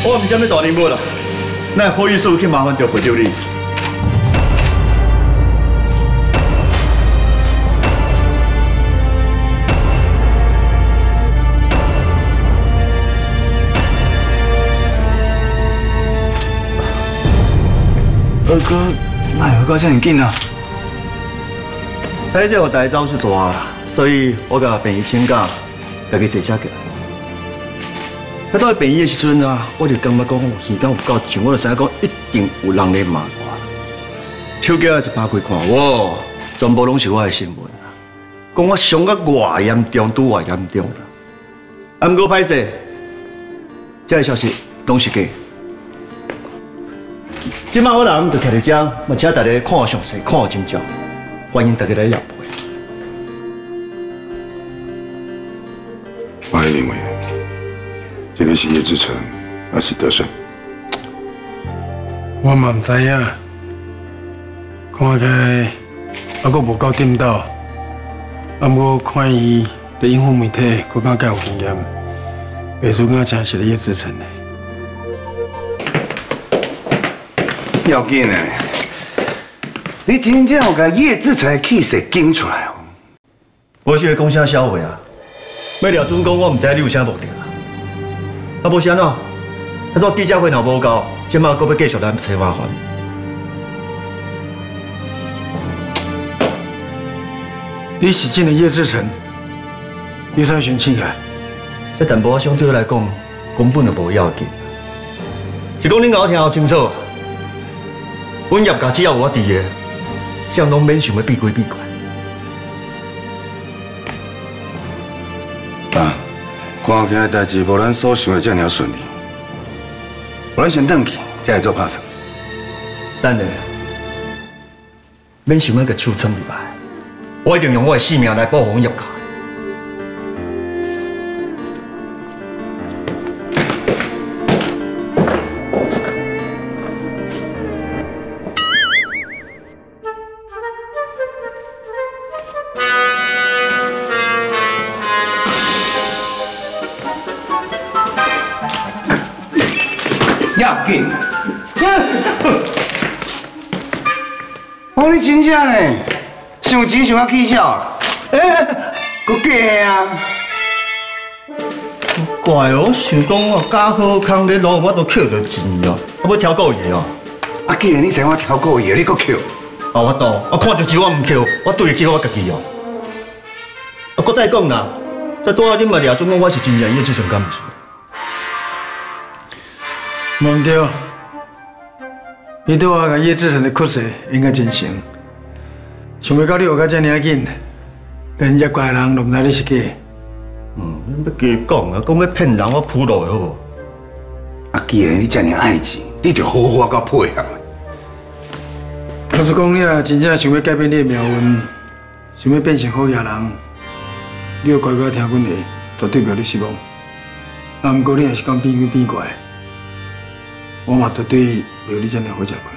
我唔是咩大人物啦，哪好意思去麻烦着会着你？ 二哥，哪会到这么紧啊？ 歹势，我大走势大啦，所以我甲病医请假，家己坐车过来。他到病医的时阵啊，我就感觉讲，耳根有够像我就知影讲，一定有人咧骂我。手机啊一打开看，哇，全部拢是我的新闻啊，讲我伤到偌严重，拄偌严重啦。啊，毋过歹势，这个消息拢是假。即摆我人就徛伫遮，嘛请大家看详细，看真照，欢迎大家来验配。 我还认为，这个是叶志成还是德胜？ 我嘛唔知影，看起来还阁无够顶到，啊，不过看伊咧应付媒体，阁较较有经验，袂输敢真是咧叶志成的。 要紧的，你真正有甲叶志成的气势经出来哦。 我是咧讲啥笑话啊？要廖准讲，我唔知你有啥目的啦。啊，无是安怎？他说记者会若无够，即马阁要继续来找麻烦。 你是真的叶志成？你啥选起来？ 这淡薄仔相对来讲，根本就无要紧。是讲恁甲我听好清楚。阮叶家只要有我伫个，谁拢免想要避规避怪。 爸，看起来代志无咱所想的这么顺利，我咱先回去，再来做拍算。 等下，免想要甲手撑入来，我一定用我的性命来保护阮叶家。 要紧，哦，你真正呢，想钱想啊起笑啦，搁假啊！ 怪哦，想讲哦，假好康咧路，我都捡到钱哦，我要挑故意哦。 啊，既然你知我挑故意，你搁捡？ 啊，我懂，我看到钱我唔捡，我对得起我家己哦。啊，搁再讲啦，在拄仔你嘛掠准讲我是真正叶志成，敢毋是？ 忘掉，你对我甲叶志成的缺失应该真诚，想袂到你学到这么紧，连业界人都唔知你是假。 要加讲啊，讲要骗人，我铺路的好无？ 啊，既然你这么爱钱，你就好好甲配合。 老实讲，你若真正想要改变你的命运，想要变成好野人，你要乖乖听阮的，绝对袂你失望。啊，不过你若是讲变鬼变怪，我嘛绝对袂有你这么好食过。